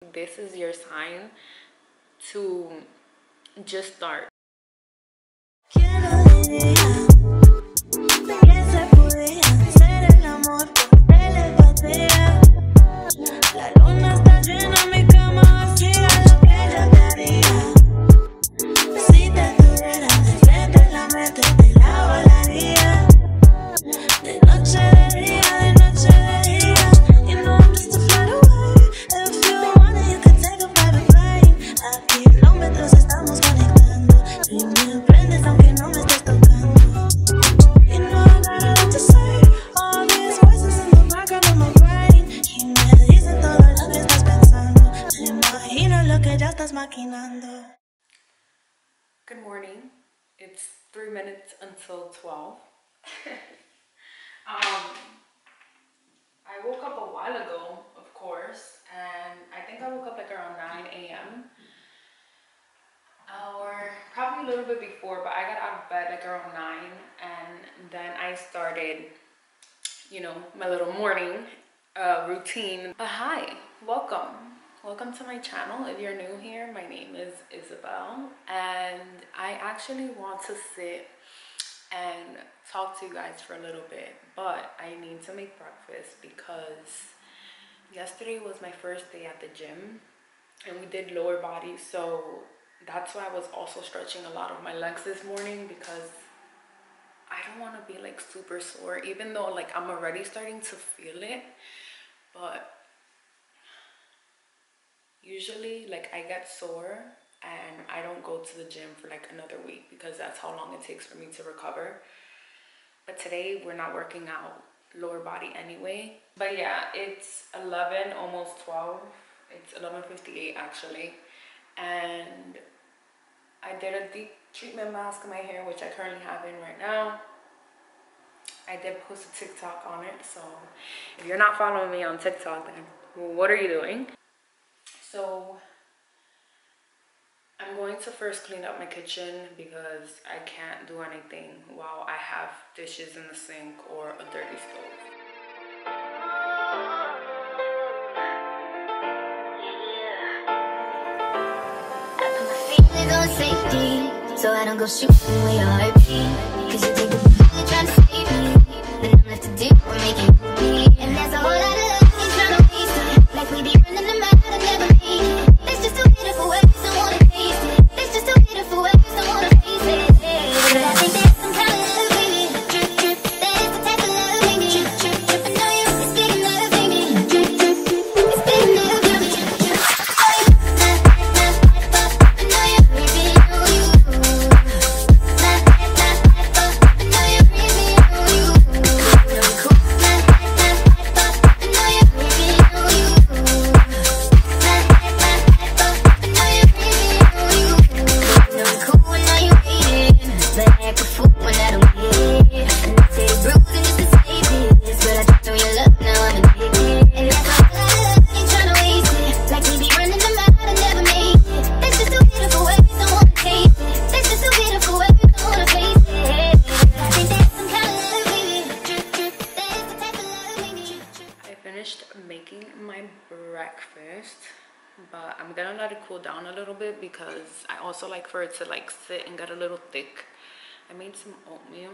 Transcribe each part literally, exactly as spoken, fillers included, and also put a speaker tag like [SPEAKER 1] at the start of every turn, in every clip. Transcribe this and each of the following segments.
[SPEAKER 1] this is your sign to just start. Good morning. It's three minutes until twelve. um, I woke up a while ago, of course, and I think I woke up like around nine A M or probably a little bit before, but I got out of bed like around nine, and then I started, you know, my little morning uh, routine. But hi, welcome. Welcome to my channel. If you're new here, my name is Isabel, and I actually want to sit and talk to you guys for a little bit, but I need to make breakfast because yesterday was my first day at the gym and we did lower body, so that's why I was also stretching a lot of my legs this morning, because I don't want to be like super sore, even though like I'm already starting to feel it. But usually like I get sore and I don't go to the gym for like another week because that's how long it takes for me to recover. But today we're not working out lower body anyway. But yeah, it's eleven, almost twelve. It's eleven fifty-eight actually. And I did a deep treatment mask in my hair, which I currently have in right now. I did post a TikTok on it, so if you're not following me on TikTok, then what are you doing? So I'm going to first clean up my kitchen because I can't do anything while I have dishes in the sink or a dirty stove.
[SPEAKER 2] I put my feelings on safety, so I don't go shooting where you hurt me. Cause you take the bullet trying to save me, then I'm left to deal with making me. And there's a whole lot of love ain't trying to waste it, like we be running them out and never make it. It's just too beautiful ways, don't wanna taste it. It's just too beautiful ways, don't wanna face it. But I think there's some kind of love, baby. Drip, drip, that is the type of love, baby. Drip, drip, drip, I know you, it's big enough, baby. Drip, drip, it's big enough, baby. Drip, drip, I know you, baby, know you. I know you, baby, know you. Know you cool. I know you, baby, know you.
[SPEAKER 1] Making my breakfast, but I'm gonna let it cool down a little bit because I also like for it to like sit and get a little thick. I made some oatmeal.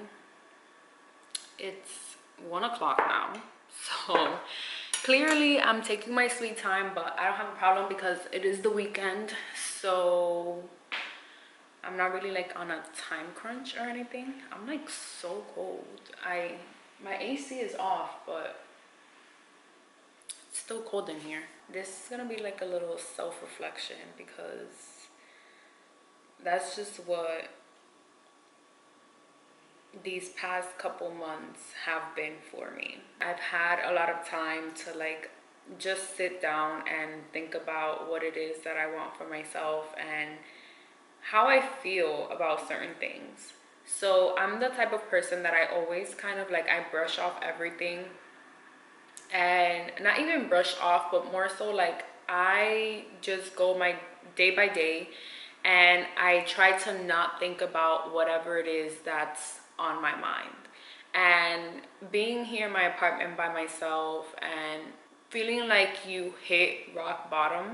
[SPEAKER 1] It's one o'clock now, so clearly I'm taking my sweet time, but I don't have a problem because it is the weekend, so I'm not really like on a time crunch or anything. I'm like so cold. I my A C is off, but it's still cold in here. This is gonna be like a little self-reflection because that's just what these past couple months have been for me. I've had a lot of time to like just sit down and think about what it is that I want for myself and how I feel about certain things. So I'm the type of person that I always kind of like, I brush off everything, and not even brush off, but more so like I just go my day by day and I try to not think about whatever it is that's on my mind. And being here in my apartment by myself and feeling like you hit rock bottom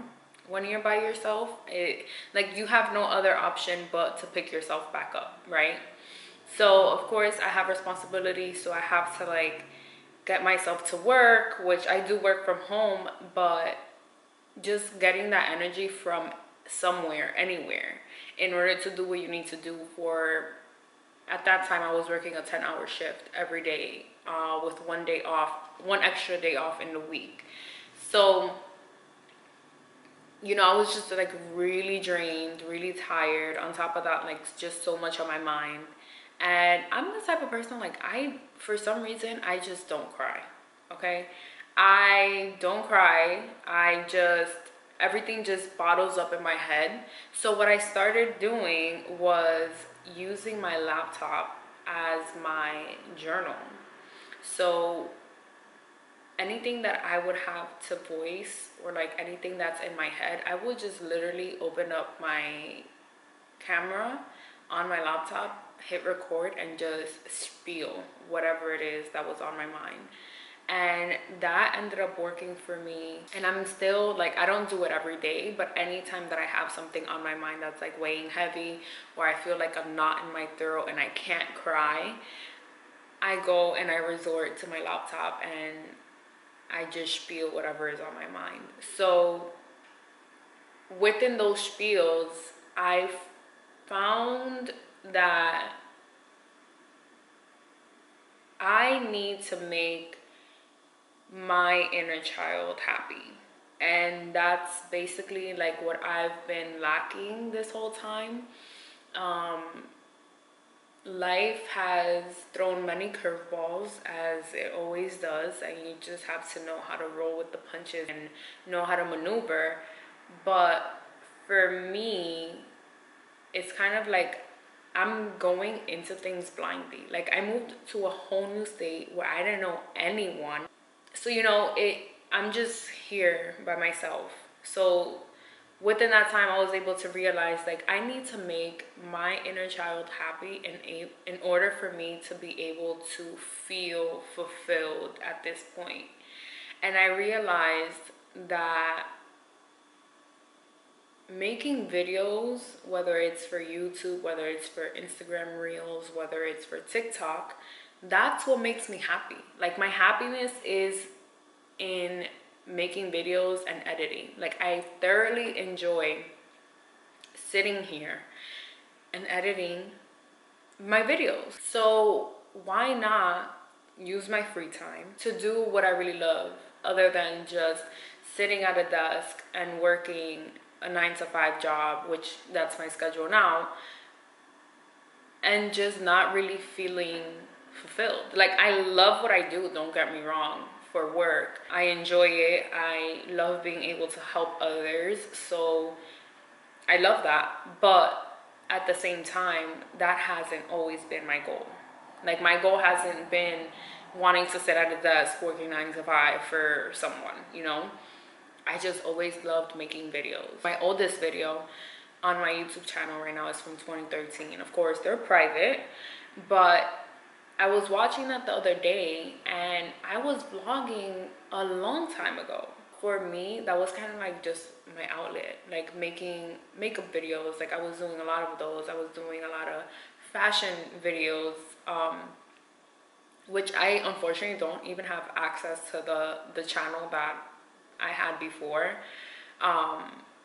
[SPEAKER 1] when you're by yourself. It, like, you have no other option but to pick yourself back up, right? So of course I have responsibilities, so I have to like get myself to work, which I do work from home, but just getting that energy from somewhere, anywhere, in order to do what you need to do for, at that time I was working a ten hour shift every day, uh, with one day off, one extra day off in the week. So, you know, I was just like really drained, really tired. On top of that, like just so much on my mind. And I'm the type of person, like, I, for some reason, I just don't cry, okay? I don't cry. I just, everything just bottles up in my head. So what I started doing was using my laptop as my journal. So anything that I would have to voice, or like anything that's in my head, I would just literally open up my camera on my laptop, hit record, and just spiel whatever it is that was on my mind. And that ended up working for me. And I'm still like, I don't do it every day, but anytime that I have something on my mind that's like weighing heavy, or I feel like I'm not in my throat and I can't cry, I go and I resort to my laptop and I just spiel whatever is on my mind. So within those spiels, I've found that I need to make my inner child happy. And that's basically like what I've been lacking this whole time. Um, life has thrown many curveballs, as it always does, and you just have to know how to roll with the punches and know how to maneuver. But for me, it's kind of like I'm going into things blindly. Like, I moved to a whole new state where I didn't know anyone. So, you know, it I'm just here by myself. So within that time, I was able to realize, like, I need to make my inner child happy in, a, in order for me to be able to feel fulfilled at this point. And I realized that making videos, whether it's for YouTube, whether it's for Instagram Reels, whether it's for TikTok, that's what makes me happy. Like, my happiness is in making videos and editing. Like, I thoroughly enjoy sitting here and editing my videos. So why not use my free time to do what I really love, other than just sitting at a desk and working a nine to five job, which that's my schedule now, and just not really feeling fulfilled. Like, I love what I do, don't get me wrong, for work. I enjoy it. I love being able to help others. So I love that. But at the same time, that hasn't always been my goal. Like, my goal hasn't been wanting to sit at a desk working nine to five for someone, you know? I just always loved making videos. My oldest video on my YouTube channel right now is from twenty thirteen. Of course, they're private, but I was watching that the other day, and I was vlogging a long time ago. For me, that was kind of like just my outlet, like making makeup videos. Like, I was doing a lot of those. I was doing a lot of fashion videos, um, which I unfortunately don't even have access to the, the channel that I had before. Um,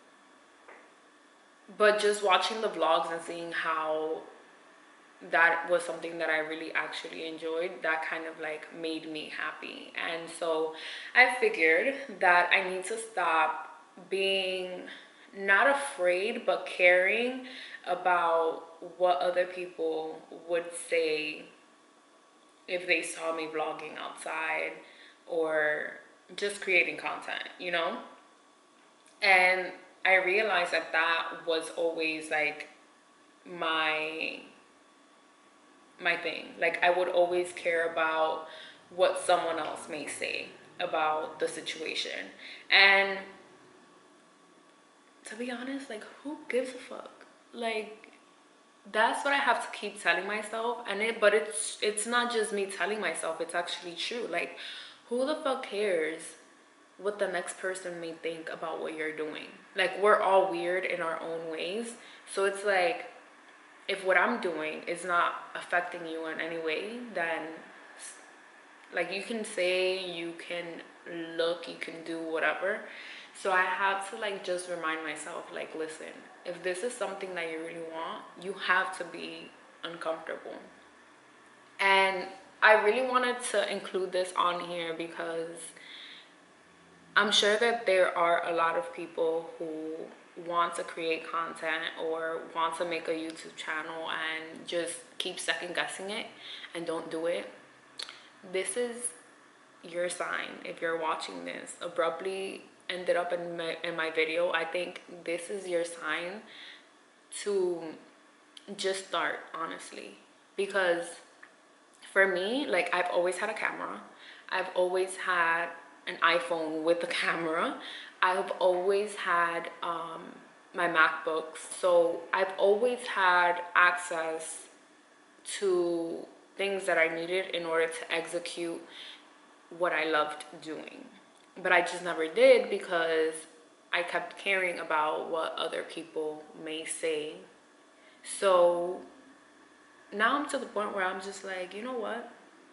[SPEAKER 1] but just watching the vlogs and seeing how that was something that I really actually enjoyed, that kind of like made me happy. And so I figured that I need to stop being not afraid but caring about what other people would say if they saw me vlogging outside or just creating content, you know? And I realized that that was always like my my thing. Like, I would always care about what someone else may say about the situation. And to be honest, like, who gives a fuck? Like, that's what I have to keep telling myself. And it but it's it's not just me telling myself, it's actually true. Like, who the fuck cares what the next person may think about what you're doing. Like, we're all weird in our own ways. So it's like, if what I'm doing is not affecting you in any way, then like, you can say, you can look, you can do whatever. So I have to like just remind myself, like, listen, if this is something that you really want, you have to be uncomfortable. And I really wanted to include this on here because I'm sure that there are a lot of people who want to create content or want to make a YouTube channel and just keep second guessing it and don't do it. This is your sign. If you're watching this, abruptly ended up in my, in my video, I think this is your sign to just start, honestly. Because for me, like, I've always had a camera. I've always had an iPhone with a camera. I've always had um, my MacBooks. So I've always had access to things that I needed in order to execute what I loved doing. But I just never did because I kept caring about what other people may say. So now I'm to the point where I'm just like, you know what?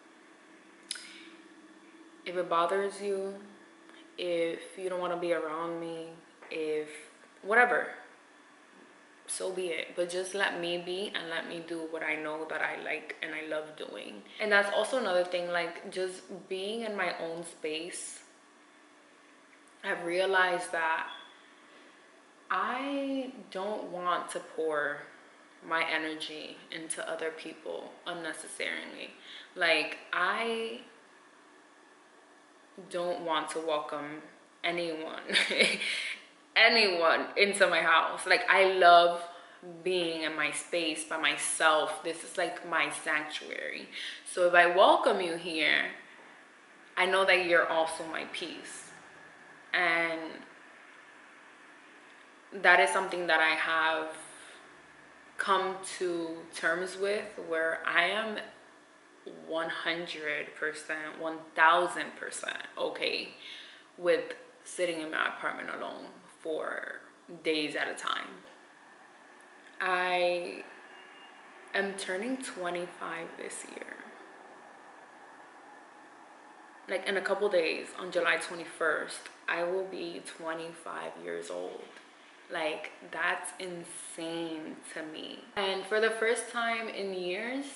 [SPEAKER 1] If it bothers you, if you don't want to be around me, if whatever, so be it. But just let me be and let me do what I know that I like and I love doing. And that's also another thing, like, just being in my own space. I've realized that I don't want to pour my energy into other people unnecessarily. Like, I don't want to welcome anyone anyone into my house. Like, I love being in my space by myself. This is like my sanctuary. So if I welcome you here, I know that you're also my peace. And that is something that I have come to terms with, where I am one hundred percent, one thousand percent okay with sitting in my apartment alone for days at a time. I am turning twenty-five this year. Like, in a couple days, on July twenty-first, I will be twenty-five years old. Like, that's insane to me. And for the first time in years,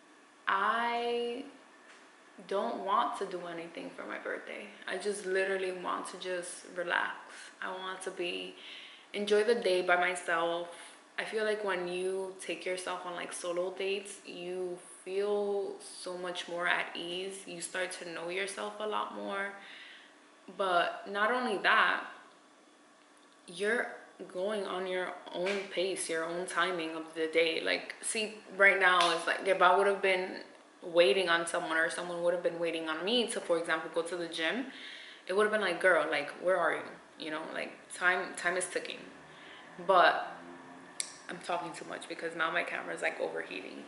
[SPEAKER 1] I don't want to do anything for my birthday. I just literally want to just relax. I want to be, enjoy the day by myself. I feel like when you take yourself on like solo dates, you feel so much more at ease. You start to know yourself a lot more. But not only that, you're going on your own pace, your own timing of the day. Like, see, right now it's like, if I would have been waiting on someone, or someone would have been waiting on me to, for example, go to the gym, it would have been like, girl, like, where are you? You know, like, time time is ticking. But I'm talking too much because now my camera is like overheating.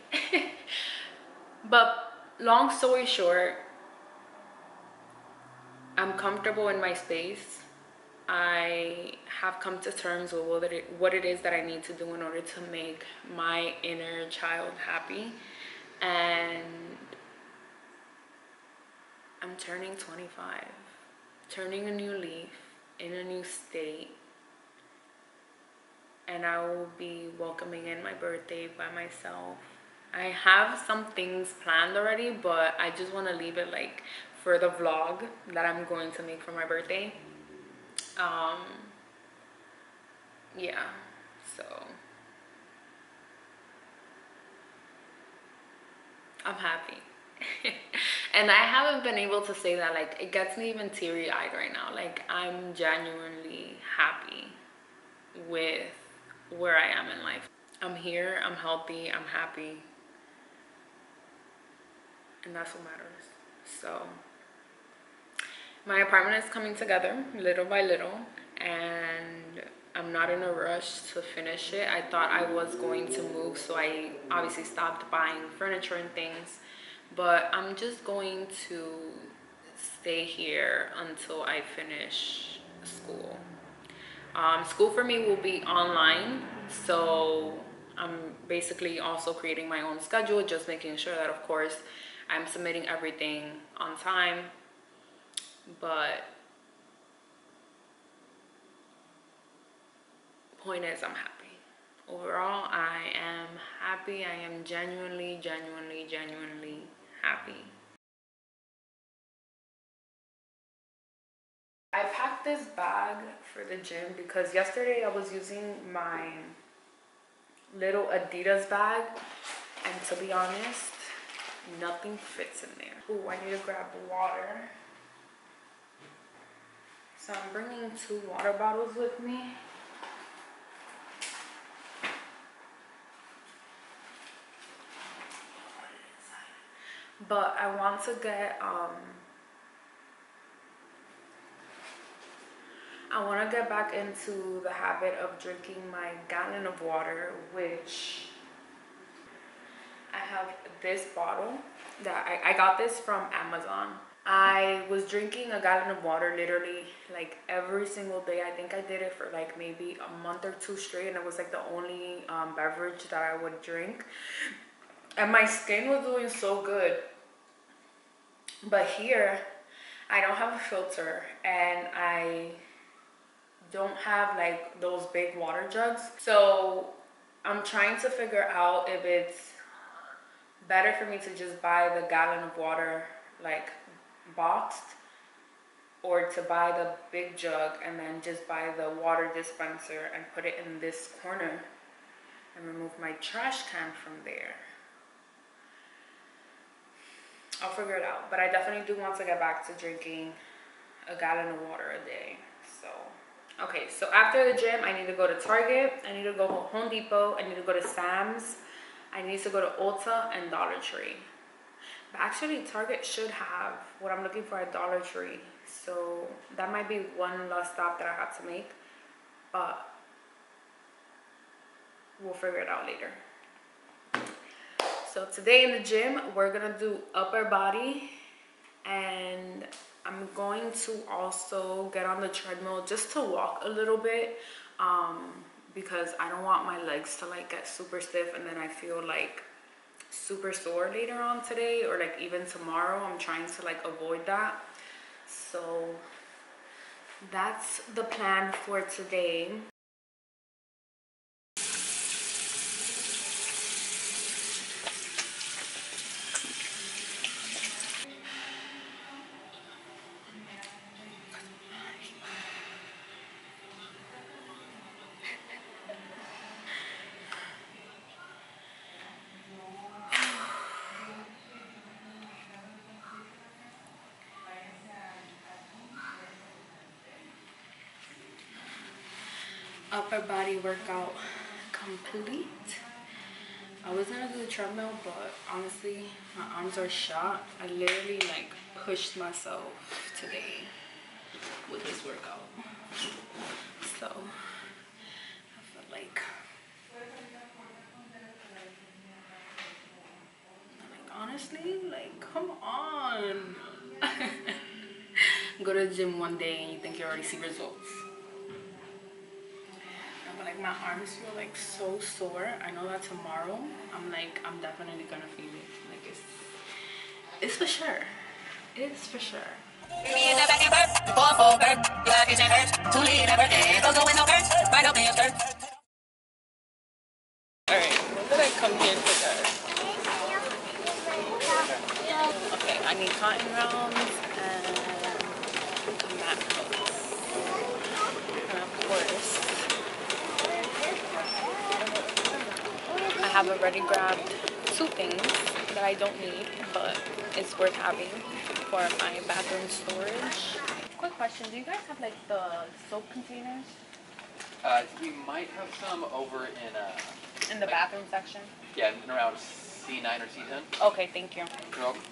[SPEAKER 1] But long story short, I'm comfortable in my space. I have come to terms with what it, what it is that I need to do in order to make my inner child happy. And I'm turning twenty-five, turning a new leaf in a new state. And I will be welcoming in my birthday by myself. I have some things planned already, but I just want to leave it like for the vlog that I'm going to make for my birthday. Um, yeah, so I'm happy. And I haven't been able to say that, like, it gets me even teary-eyed right now. Like, I'm genuinely happy with where I am in life. I'm here, I'm healthy, I'm happy, and that's what matters. So my apartment is coming together little by little, and I'm not in a rush to finish it. I thought I was going to move, so I obviously stopped buying furniture and things, but I'm just going to stay here until I finish school. Um, school for me will be online, so I'm basically also creating my own schedule, just making sure that, of course, I'm submitting everything on time. But point is, I'm happy. Overall, I am happy. I am genuinely, genuinely, genuinely happy. I packed this bag for the gym because yesterday I was using my little Adidas bag, and to be honest, nothing fits in there. Ooh, I need to grab water. So I'm bringing two water bottles with me. But I want to get um I want to get back into the habit of drinking my gallon of water, which I have this bottle that I, I got this from Amazon. I was drinking a gallon of water literally like every single day. I think I did it for like maybe a month or two straight, and it was like the only um, beverage that I would drink. And my skin was doing so good. But here, I don't have a filter, and I don't have like those big water jugs. So I'm trying to figure out if it's better for me to just buy the gallon of water like boxed, or to buy the big jug and then just buy the water dispenser and put it in this corner and remove my trash can from there. I'll figure it out, but I definitely do want to get back to drinking a gallon of water a day. So okay, so after the gym, I need to go to Target, I need to go to Home Depot, I need to go to Sam's, I need to go to Ulta and Dollar Tree. But actually, Target should have what I'm looking for at Dollar Tree. So that might be one last stop that I have to make, but we'll figure it out later. So today in the gym, we're gonna do upper body, and I'm going to also get on the treadmill just to walk a little bit, um, because I don't want my legs to like get super stiff and then I feel like super sore later on today, or like even tomorrow. I'm trying to like avoid that. So that's the plan for today. Upper body workout complete. I was gonna do the treadmill, but honestly, my arms are shot. I literally like pushed myself today with this workout. So I feel like, like honestly, like come on. Go to the gym one day and you think you already see results. Like my arms feel like so sore. I know that tomorrow I'm like I'm definitely gonna feel it. Like it's it's for sure. It's for sure. Alright, what did I come here to do? Okay, I need cotton rounds and mat coats. And of course, I have already grabbed two things that I don't need, but it's worth having for my bathroom storage. Quick question, do you guys have like the soap containers?
[SPEAKER 3] Uh, we might have some over in uh
[SPEAKER 1] in the
[SPEAKER 3] like,
[SPEAKER 1] bathroom section?
[SPEAKER 3] Yeah, in around C nine or C ten.
[SPEAKER 1] Okay, thank you.
[SPEAKER 3] You're welcome.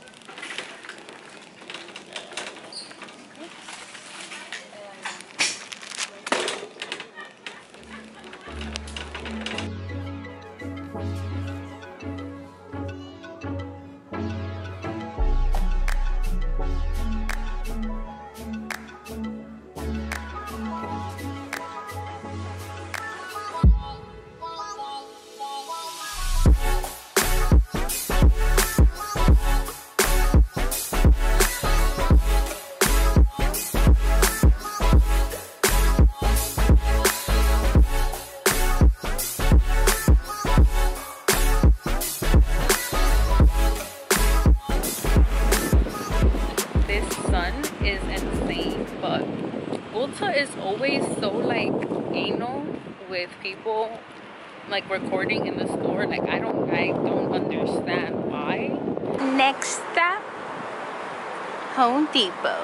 [SPEAKER 1] with people like recording in the store. Like I don't I don't understand why. Next stop, Home Depot.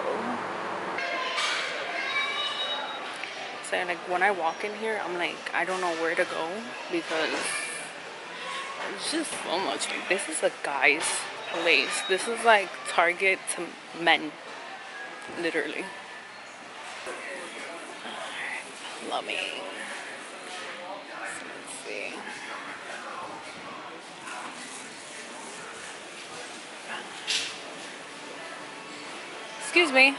[SPEAKER 1] So like when I walk in here, I'm like, I don't know where to go because it's just so much. Like this is a guy's place. This is like Target to men, literally. Plumbing. Let's see. Excuse me.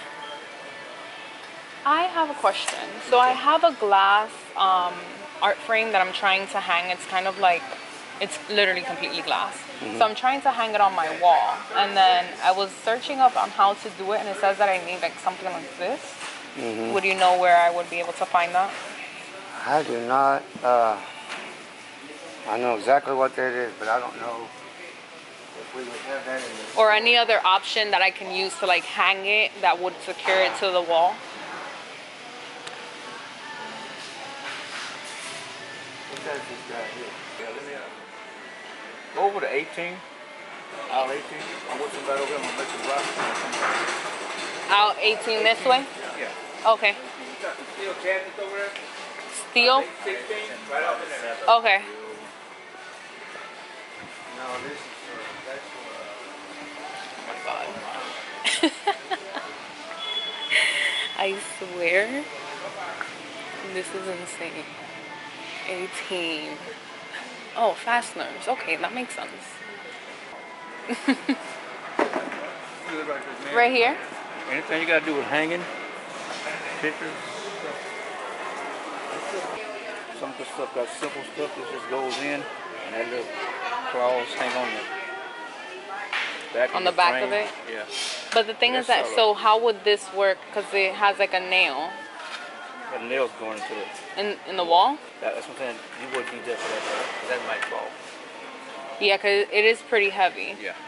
[SPEAKER 1] I have a question. So I have a glass um, art frame that I'm trying to hang. It's kind of like, it's literally completely glass. Mm-hmm. So I'm trying to hang it on my wall. And then I was searching up on how to do it, and it says that I need like something like this. Mm-hmm. Would you know where I would be able to find that?
[SPEAKER 4] I do not. Uh, I know exactly what that is, but I don't know if we would have that in this.
[SPEAKER 1] Or any other option that I can use to like hang it that would secure it to the wall.
[SPEAKER 4] This guy here. Yeah, let me uh, go over to eighteen. Aisle eighteen. I'm with somebody over here. I'm gonna make some blocks.
[SPEAKER 1] Aisle eighteen this way?
[SPEAKER 4] Yeah.
[SPEAKER 1] Okay.
[SPEAKER 4] Steel cabinets over there.
[SPEAKER 1] Steel?
[SPEAKER 4] sixteen. Right up in there.
[SPEAKER 1] Okay.
[SPEAKER 4] No, this is uh, that's for.
[SPEAKER 1] Oh my God. I swear, this is insane. eighteen. Oh, fasteners. Okay, that makes sense. Right here?
[SPEAKER 4] Anything you gotta do with hanging, pictures. Some of the stuff got simple stuff that just goes in, and that little claws hang on the back.
[SPEAKER 1] On
[SPEAKER 4] of
[SPEAKER 1] the,
[SPEAKER 4] the
[SPEAKER 1] back
[SPEAKER 4] frame.
[SPEAKER 1] of it?
[SPEAKER 4] Yeah.
[SPEAKER 1] But the thing is that, so how would this work? Because it has like a nail.
[SPEAKER 4] Got nails going into it.
[SPEAKER 1] In, in the wall?
[SPEAKER 4] That, that's what I'm saying. You wouldn't need that for that, because that might fall.
[SPEAKER 1] Yeah, because it is pretty heavy.
[SPEAKER 4] Yeah.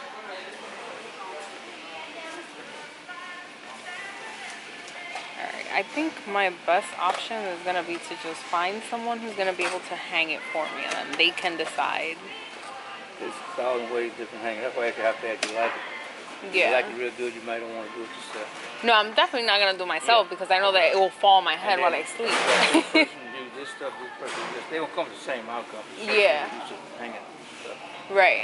[SPEAKER 1] Alright, I think my best option is going to be to just find someone who's going to be able to hang it for me, and then they can decide.
[SPEAKER 4] There's a thousand ways different hanging. That's why you have to have you like it. If
[SPEAKER 1] Yeah.
[SPEAKER 4] you like it real good, you might don't want to do it yourself.
[SPEAKER 1] No, I'm definitely not going to do it myself, yeah, because I know that it will fall on my head while I sleep.
[SPEAKER 4] This person do this stuff, this person do this. They don't come to the same outcome.
[SPEAKER 1] Yeah.
[SPEAKER 4] You just hang it and stuff.
[SPEAKER 1] Right.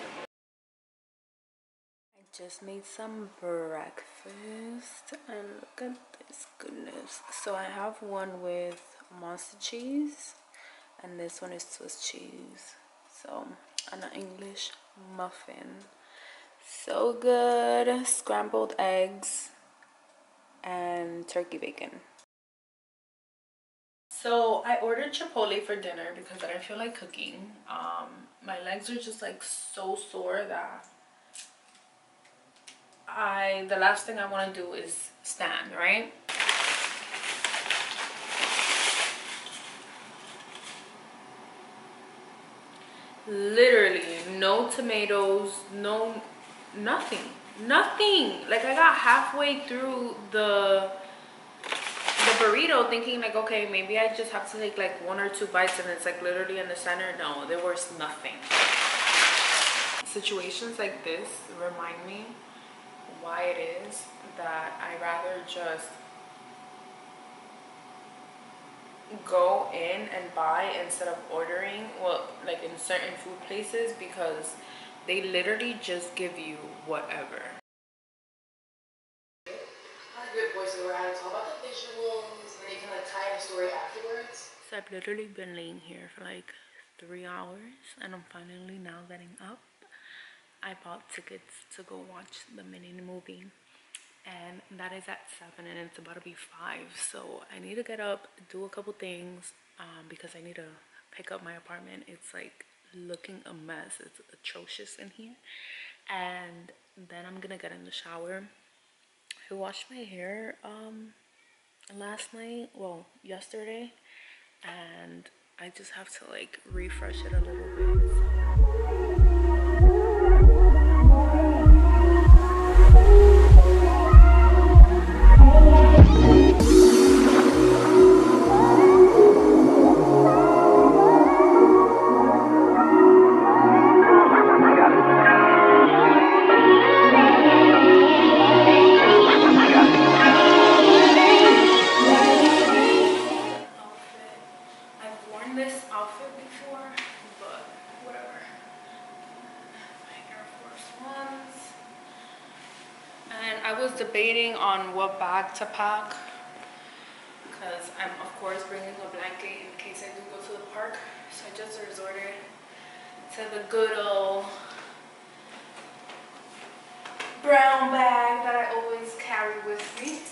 [SPEAKER 1] I just made some breakfast, and look at this goodness. So I have one with monster cheese, and this one is Swiss cheese. So, an English muffin. So good. Scrambled eggs and turkey bacon. So I ordered Chipotle for dinner because I didn't feel like cooking. Um, my legs are just like so sore that I, the last thing I want to do is stand, right? Literally no tomatoes, no nothing, nothing. Like I got halfway through the the burrito thinking like, okay, maybe I just have to take like one or two bites, and it's like literally in the center. No, there was nothing. Situations like this remind me why it is that I rather just go in and buy instead of ordering, well, like in certain food places, because they literally just give you whatever.
[SPEAKER 5] Not a good voice over how to talk about the visuals, and they can like tie the story afterwards.
[SPEAKER 1] So I've literally been laying here for like three hours, and I'm finally now getting up. I bought tickets to go watch the Minion movie, and that is at seven, and it's about to be five. So I need to get up, do a couple things, um, because I need to pick up my apartment. It's like looking a mess. It's atrocious in here. And then I'm gonna get in the shower. I washed my hair um last night, well, yesterday, and I just have to like refresh it a little bit. worn this outfit before, but whatever. My Air Force Ones. And I was debating on what bag to pack, because I'm of course bringing a blanket in case I do go to the park. So I just resorted to the good old brown bag that I always carry with me.